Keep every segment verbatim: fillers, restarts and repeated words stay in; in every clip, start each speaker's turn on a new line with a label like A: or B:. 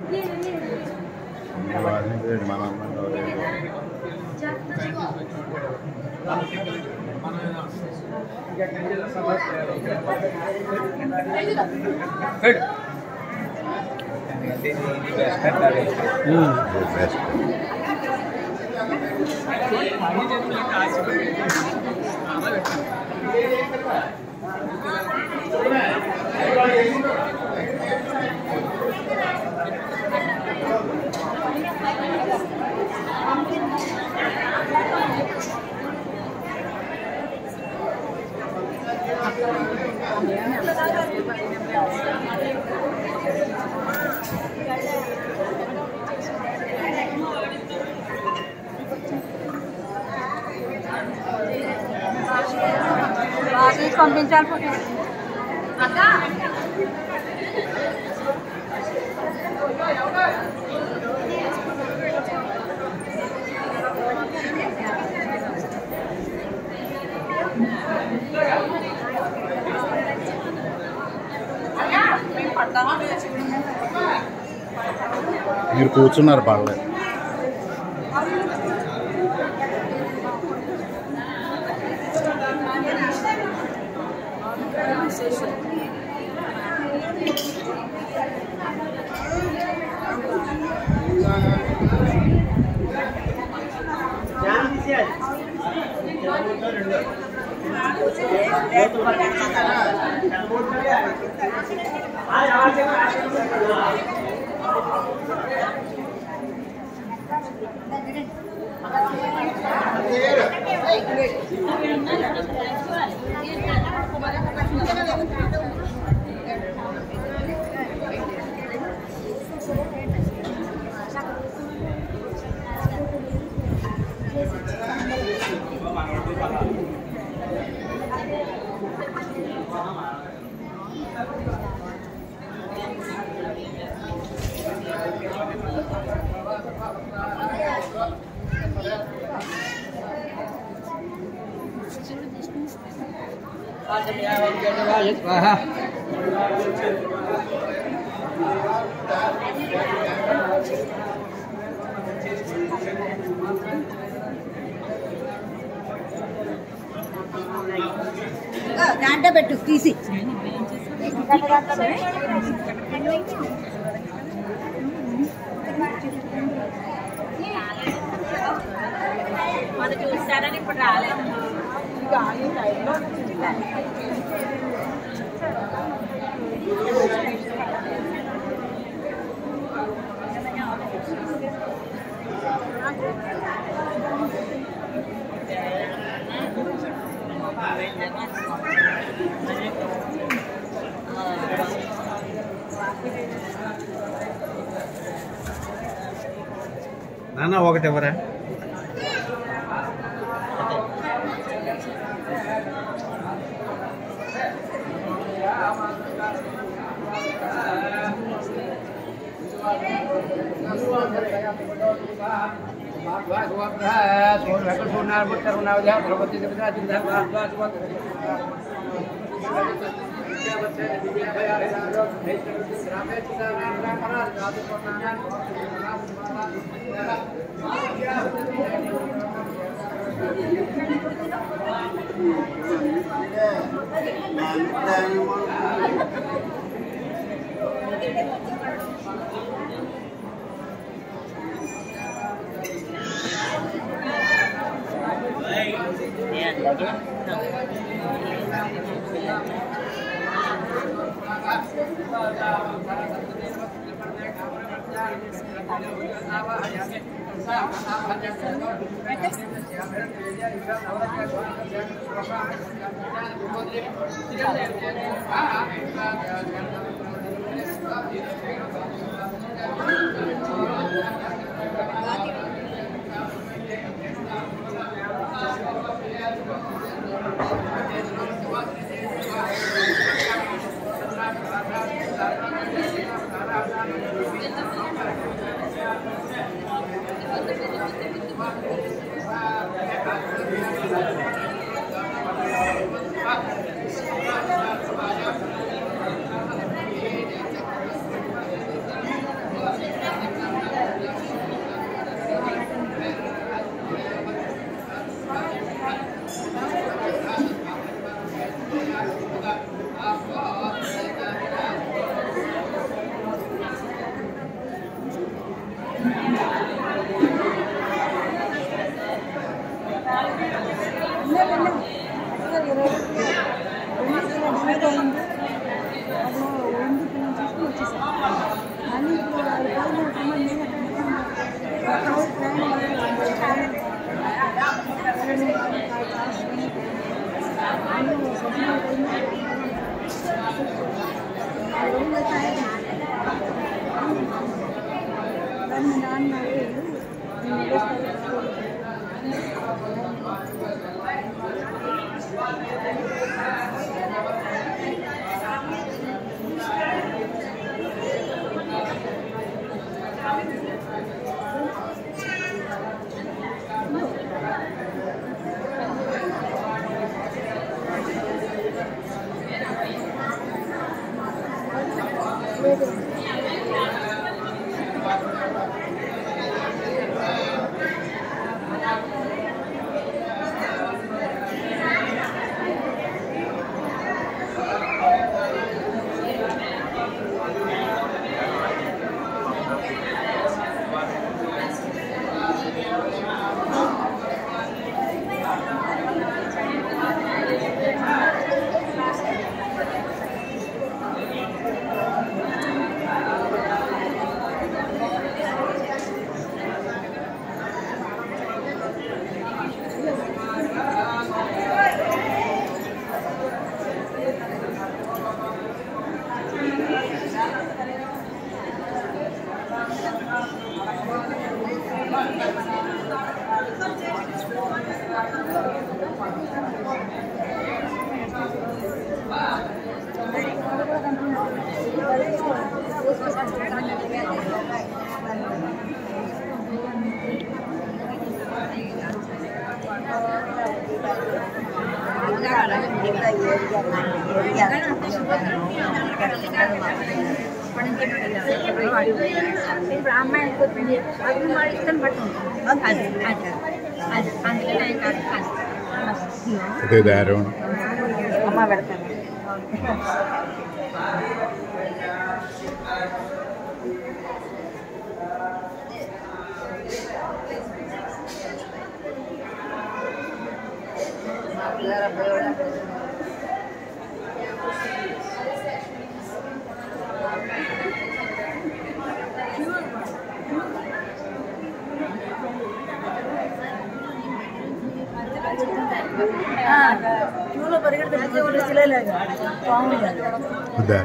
A: పంపించాలి అక్క
B: మీరు కూర్చున్నారు పర్లేదు.
C: దాంట్లో పెట్టు తీసి
A: మన చూస్తారని ఇప్పుడు రాలేదు
B: నాన్న ఒకటి ఎవరా
A: ఇప్పుడు అమ్మాయి అనుకుంటుంది అది మా ఇష్టం పట్టు అది అది అది అందుకనే
B: అదే దారం
A: అమ్మ పెడతాను క్యూలో పరిగెడుతుంది
B: అదే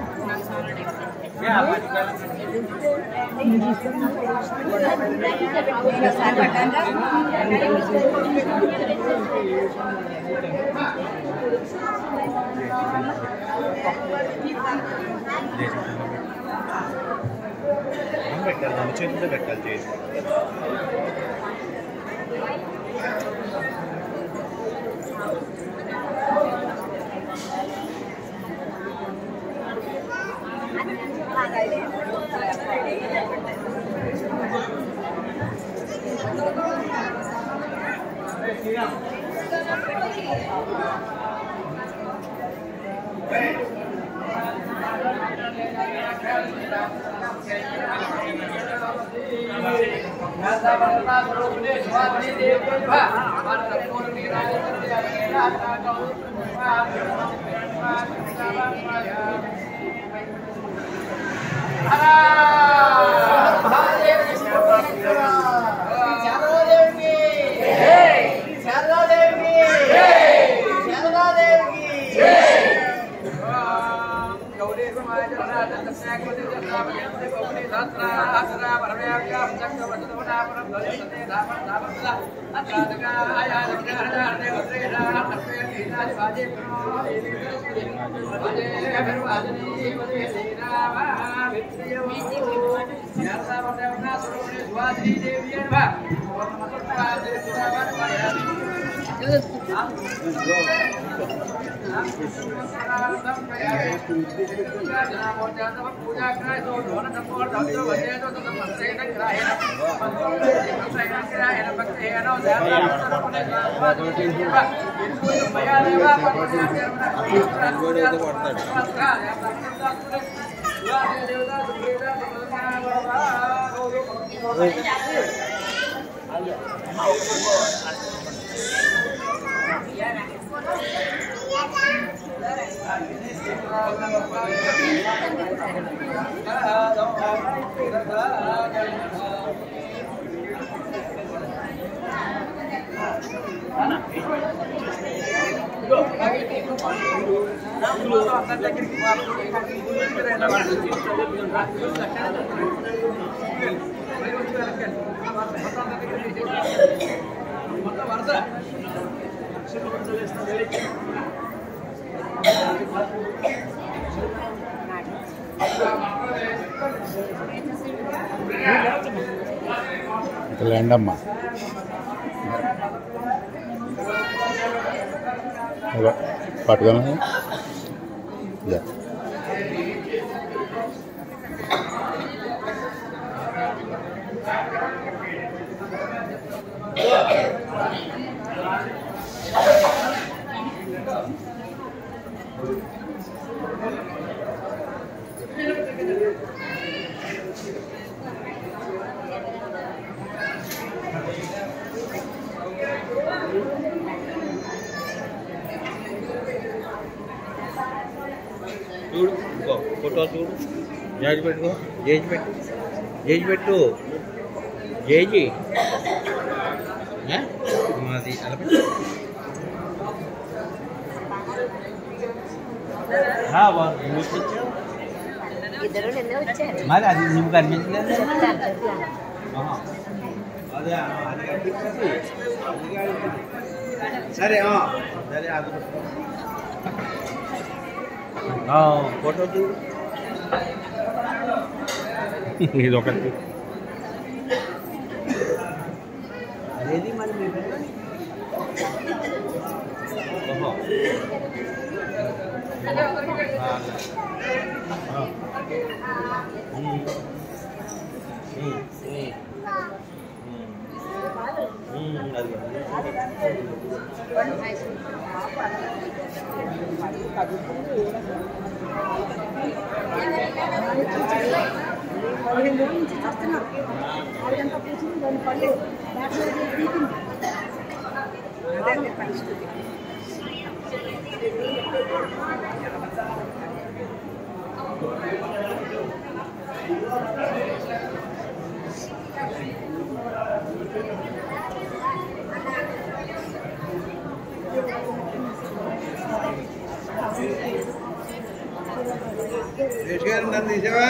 B: పెట్టాలి చేతితో పెట్టాలి చేసి
C: లేండమ్మా పట్టుకొని
B: చూడు ఫోటో చూడు జేజ్ పెట్టుకో జేజ్ పెట్టు జేజ్ పెట్టు జేజీ మాది అలా పెట్టు
A: ఇద్దరు నిన్న వచ్చారు
B: మరి అది నువ్వు కనిపించలేదు అదే అది కనిపించింది సరే సరే అది ఫోటో చూడు ఇది ఒకటి అదేది మరి ఓహో
A: పదిహేను రోజుల నుంచి చూస్తున్నాం వాళ్ళంతా కూర్చుని దాని పళ్ళు అదే పరిస్థితి
B: నన్ను నిజమా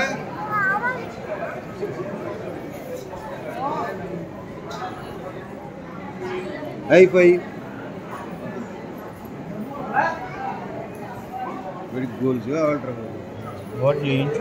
B: అయిపోయి వీడికి గోల్స్ కావాలంటారు వాటి చేయించు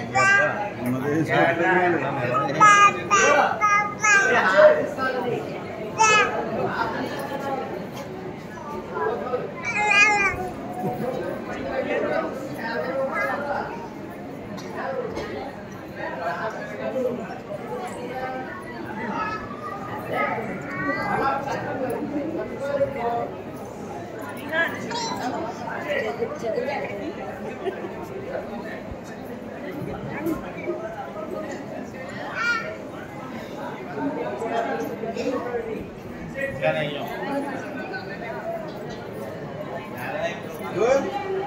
B: Good.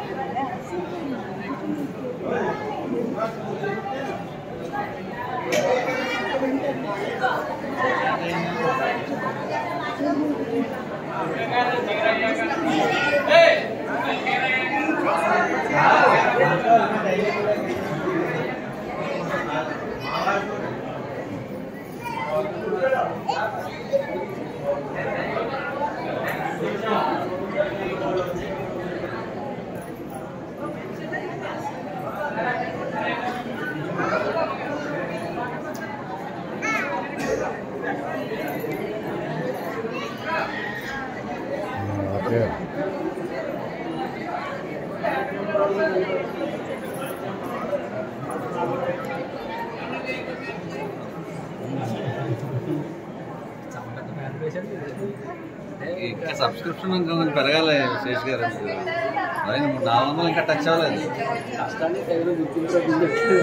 B: ఇంకా సబ్స్క్రిప్షన్ ఇంకా కొంచెం పెరగాలి శేష్ గారు మరి నాలుగు వందలు ఇంకా టచ్ అవ్వలేదు
D: కష్టాన్ని తెగలు గుర్తింపు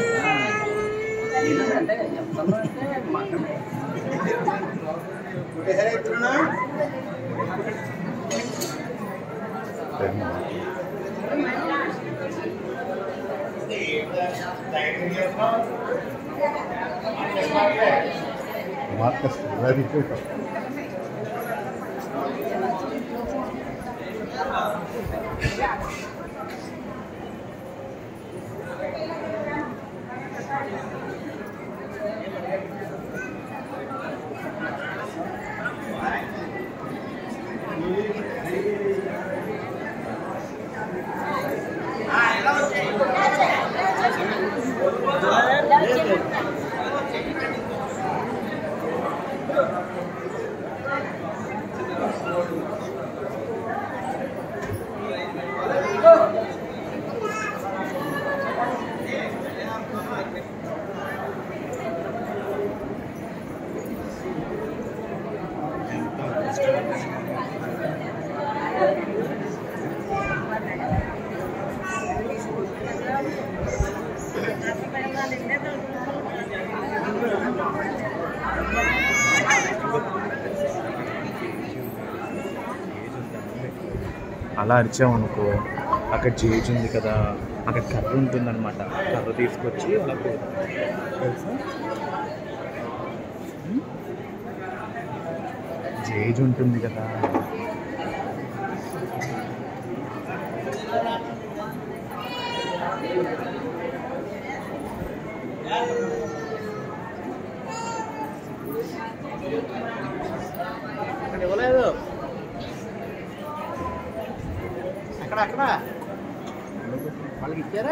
C: Marcus, very good.
B: Thank you.
E: అలా అరిచామనుకో అక్కడ జేజ్ ఉంది కదా, అక్కడ కర్ర ఉంటుందన్నమాట. కర్ర తీసుకొచ్చి అలా తెలుసా, జేజ్ ఉంటుంది కదా.
B: అక్కడ ఇవ్వలేదు, అక్కడ అక్కడ వాళ్ళకి ఇచ్చారా?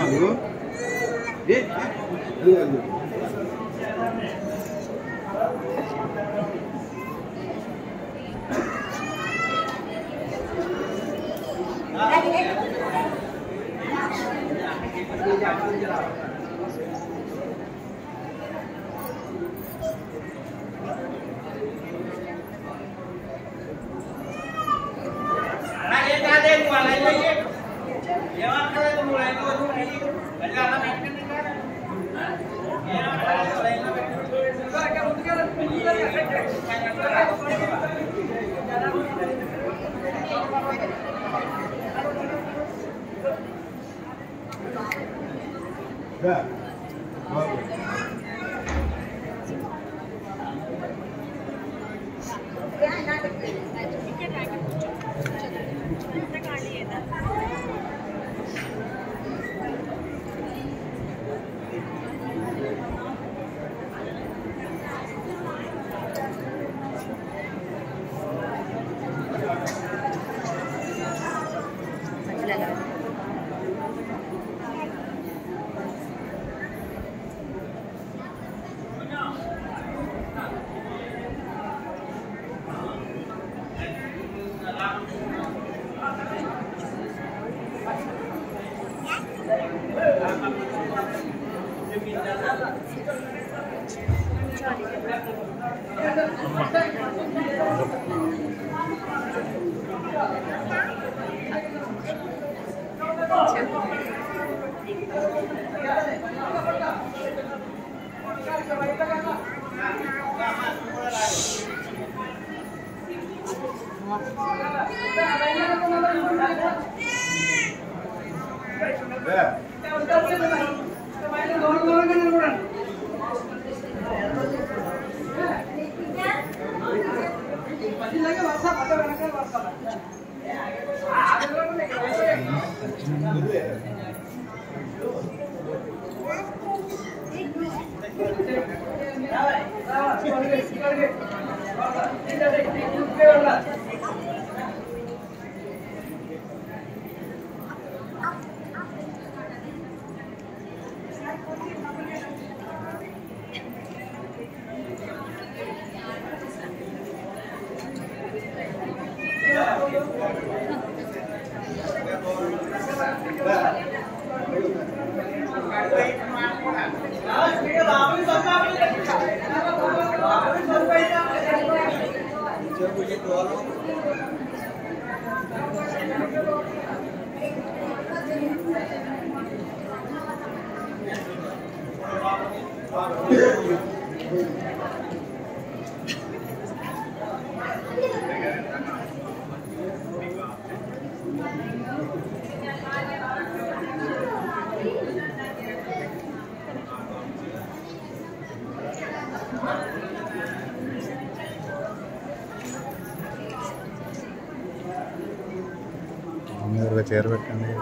C: చేరబెట్టండి.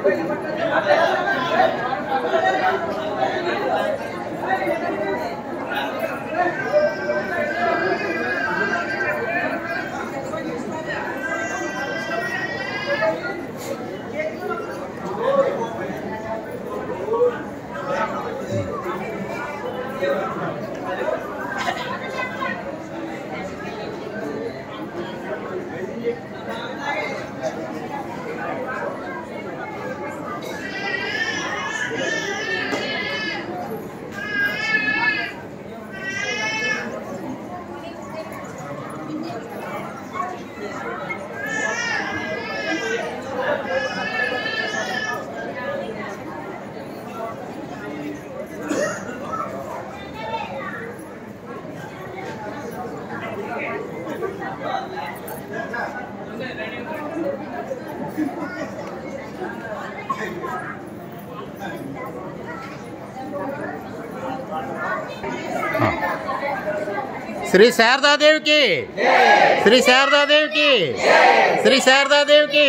F: శ్రీ శారదాదేవికి శ్రీ శారదాదేవికి శ్రీ శారదాదేవికి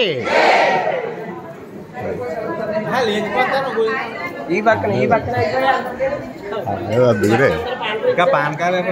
E: ఈ పక్కన ఈ పక్కన
C: దిగురే
E: ఇంకా పాన్ కార్డ్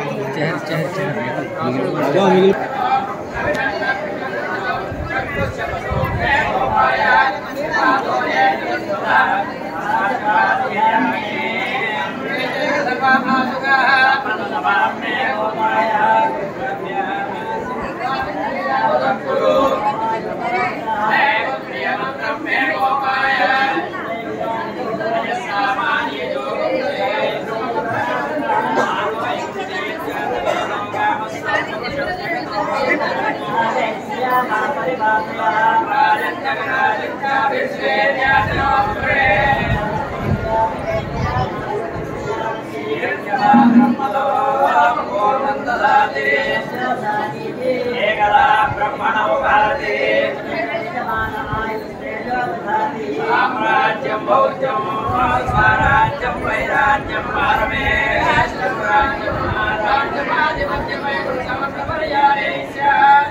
G: साम्राज्यं भौज्यं स्वराज्यं वैराज्यं पारमे राष्ट्रराज्यं राज्यमाधिपत्यमय समस्तपर्याये स्यात्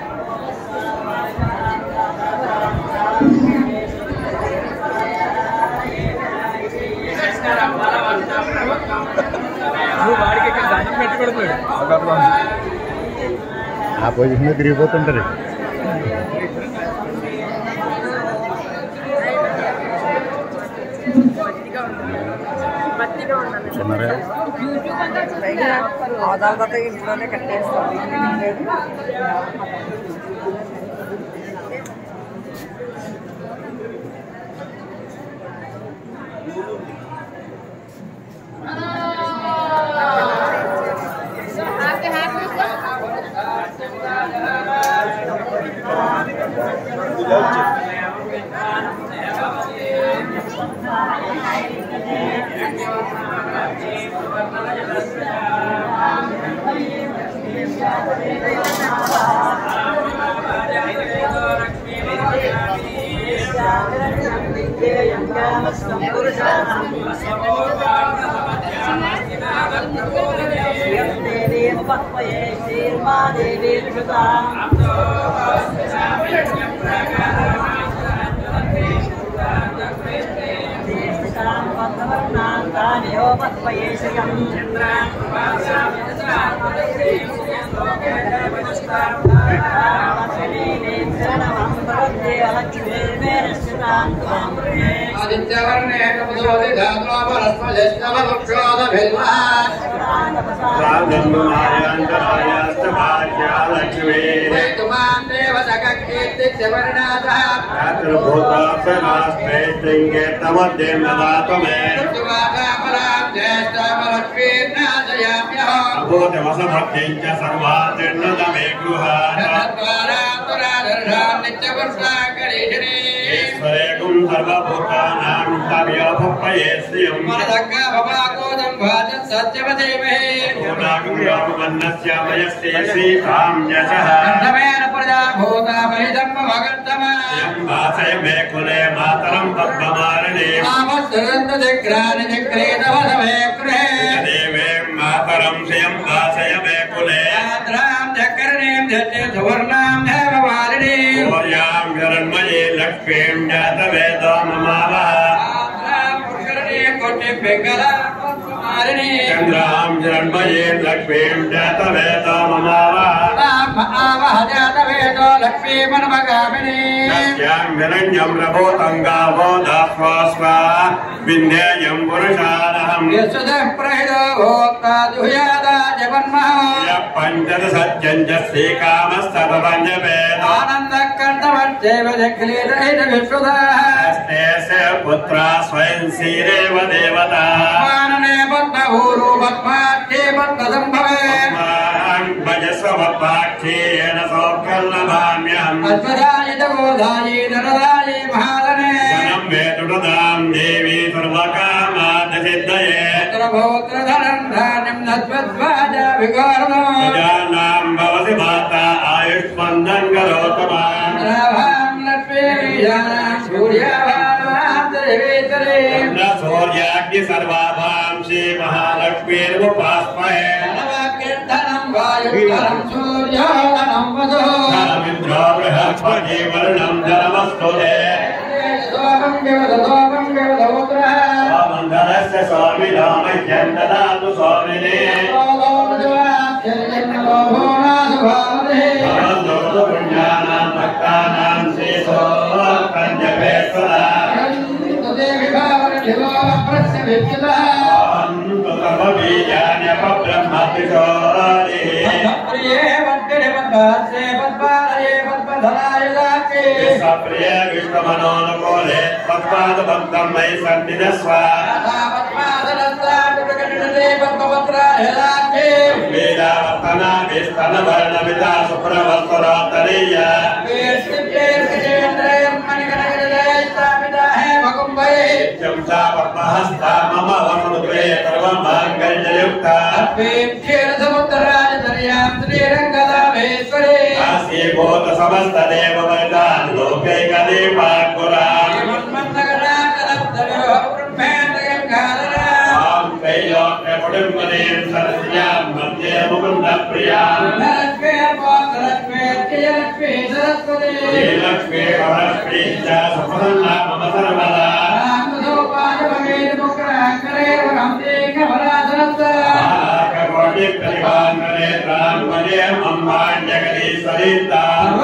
G: कृष्णरं बलवन्तं प्रभुत्वं
E: వాడికి ఇక్కడ దండం పెట్టి పెడుతున్నాడు
C: ఆ పొజిషన్లో తిరిగిపోతుంటారు.
A: ఆధార్ ఇంట్లోనే కట్టేస్తాం.
G: सुवर्णां देववारिणी
H: हिरण्मये लक्ष्मीं जातवेदो ममावः चन्द्रां हिरण्मये लक्ष्मीं जातवेदो ममावः तस्यां हिरण्यं प्रभूतं गावो दास्वा स्वा विन्ध्येयं पुरुषानहम् यः पञ्चदशत्यं च श्रीकामस्तपञ्चवेदो हस्ते पुत्रा स्वयं श्रीरेव देवता भजस्वपाक्षेन सौख्यल्लभाम्यहम् धनं वेतुदां देवी सर्वकामार्थसिद्धये प्रजानां भवति माता आयुष्मन्दं करोतमान् सूर्याग्नि सर्वाभां श्री महालक्ष्मीर्मुपास्महे धनमिन्द्रो बृहस्पति वर्णं धनमस्तुते स्वामन्धरस्य स्वामिनो मह्यं ददातु स्वामिने पुण्यानां भक्तानां श्रेषो कञ्जपेश्वरा प्रिय विष्णु मनोनुकूले पद्माद भक्तं मयि सन्निधस्व वेदावर्तना विस्तनवर्णमिता सुप्रवस्तरोत्तरीय चमचा पद्महस्ता मम वसुद्वे सर्वं माङ्गल्ययुक्ता आसीभूत समस्त देववर्गान् लोकैकदीपाङ्कुरान् मां त्रैलोक्यकुटुम्बनीं सरस्यां मध्ये मुकुन्दप्रियाम् श्रीलक्ष्मी वरलक्ष्मी च सुप्रसन्ना मम सर्वदा प्रतिभाङ्गनेत्रां वदे मम्माण्यगली सरिता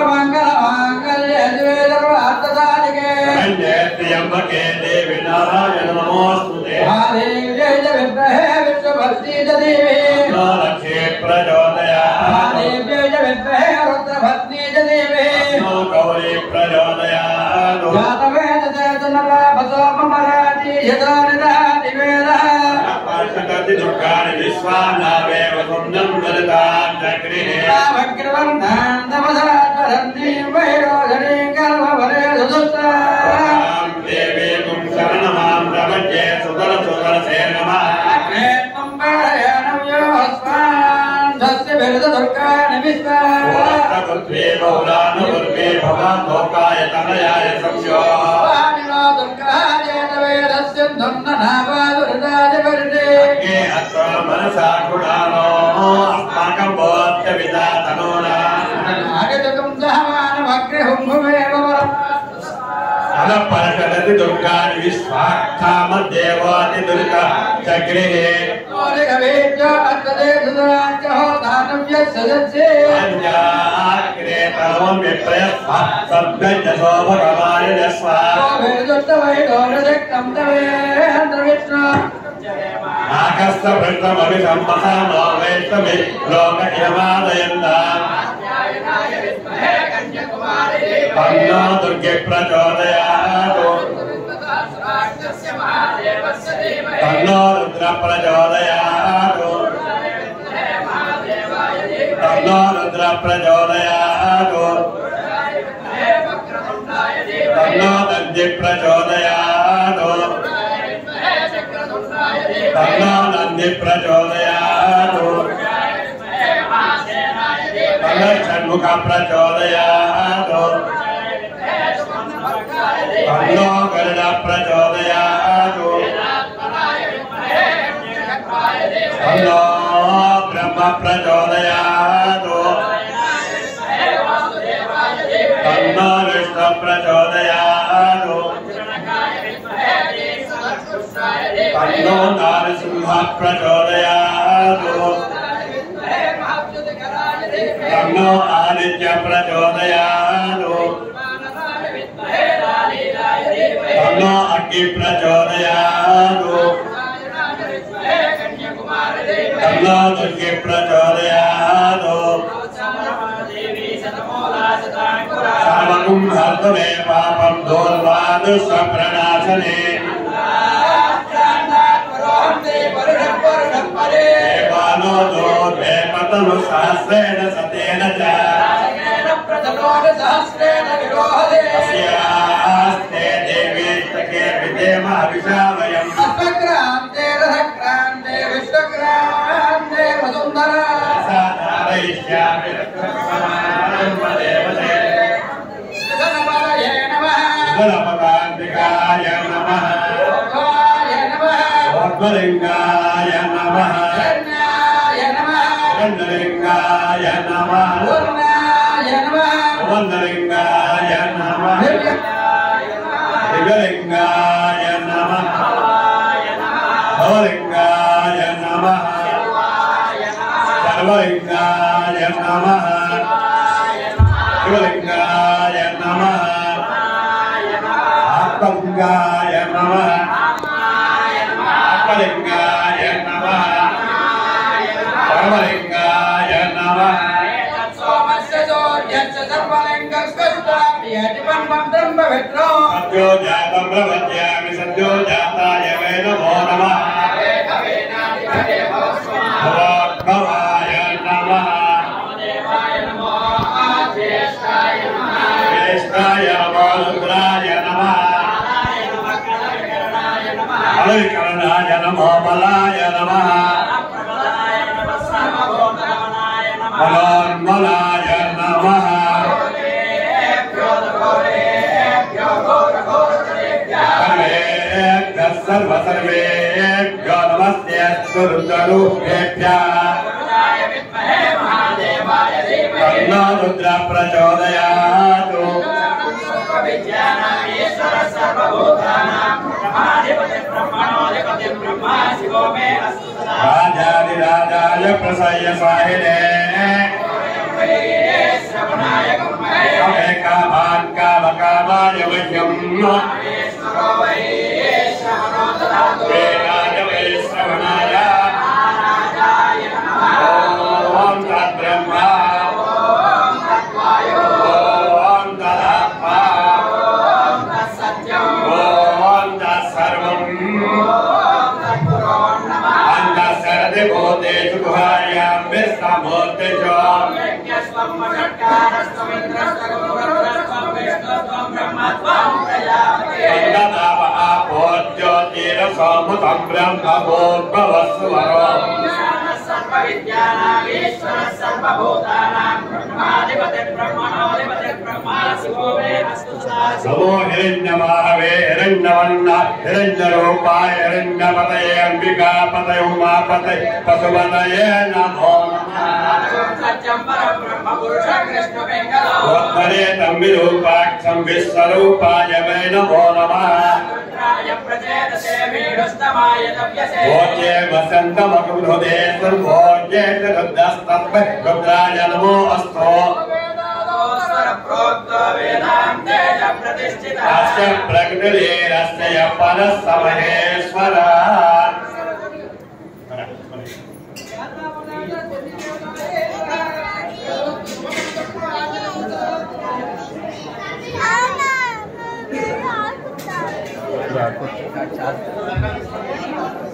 H: त्र्यम्बके देवी नारायण नमोऽस्तुते लक्ष्मी प्रचोदयात् गौरी प्रचोदयात् पंचकति दुर्गाणि विश्वानावेव कुन्दं वरदां चक्रिणे देवी तुं शरणमां प्रपद्ये सुतर सुतर से नमः पुत्री बहुलानुर्वे भवान् तनयाय संशो मनसा गुणानो अस्माकं बोध्य विदातनोना अनपरषदति दुर्गाणि विश्वाक्षामदेवाति दुर्गा चक्रिणे अन्याग्रेतवं विप्रयस्व सद्गञ्जसो भगवान् यस्वा आकस्त भृष्टमभिसम्मसानो वैष्णवे लोकयमादयन्ताम् तन्नो दुर्गे प्रचोदयात् तन्नो रुद्र प्रचोदयात् तन्नो रुद्र प्रचोदयात् तन्नो नन्दी प्रचोदयात् तन्नो नन्दी प्रचोदयात् तन्नो षण्मुख प्रचोदयात् तन्नो गरुड प्रचोदयात् तन्नो ब्रह्म प्रचोदयात् तन्नो विष्णु प्रचोदयात् तन्नो नारसिंहः प्रचोदयात् तन्नो आदित्य प्रचोदयात् तन्नो अग्नि प्रचोदयात् तन्नो दुर्गे प्रचोदयात् सर्वं हर्तुमे पापं दोर्वादुष्प्रणाशने देवानो दोर्वे पतनु सहस्रेण सतेन च अस्यास्ते देवीष्टके विदेम अभिषावयम् अस्मक्रान्ते रथक्रान्ते विश्वक्रान्ते वसुन्धरा साधारयिष्यामि रक्षमाणं गणपतान्तिकाय नमः ओद्वलिङ्गाय नमः गण्डलिङ्गाय नमः वन्दलिङ्गाय नमः दिव्यलिङ्गाय नमः भवलिङ्गाय नमः सर्वलिङ्गाय नमः शिवलिङ्गाय नमः आत्मलिङ्गाय नमः आत्मलिङ्गाय नमः सर्वलिङ्गाय नमः सद्यो जातं प्रपद्यामि सद्यो जाताय वै नमो नमः भवोद्भवाय नमः ज्येष्ठाय नमो रुद्राय नमः अलविकरणाय नमो बलाय नमः बलोन्मलाय नमः सर्वेभ्यः सर्वसर्वेभ्यो नमस्तेऽस्तु रुद्ररूपेभ्यः तन्नो रुद्रः प्रचोदयात् राजाधिराजाय प्रसह्य साहिने अमे कामान् कामकामाय मह्यम् वेदाय वै श्रवणाय ॐ तद्ब्रह्मा ॐ तदात्मा ॐ तत्सर्वम् भूतेषु गुहायां विश्वमूर्तिषु तन्नताप आपो ज्योतिरसोमुतं ब्रह्मभूर्भुवस्सु वरो नमो हिरण्यमाहवे हिरण्यवन्ना हिरण्यरूपाय हिरण्यपतये अंबिकापतये उमापतये पशुपतये नमो नमः तम्बिरूपाक्षं विश्वरूपाय वै नमो नमः भोज्ये वसन्तमकुरुधे सुर्भोज्ये रुद्रस्तस्मै रुद्राय नमो अस्तु अस्य प्रकृतिरस्य परः महेश्वरः
C: रात